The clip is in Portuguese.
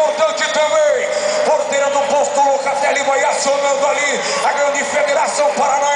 importante também. Porteira do posto Locatelli vai acionando ali a grande Federação Paranaense.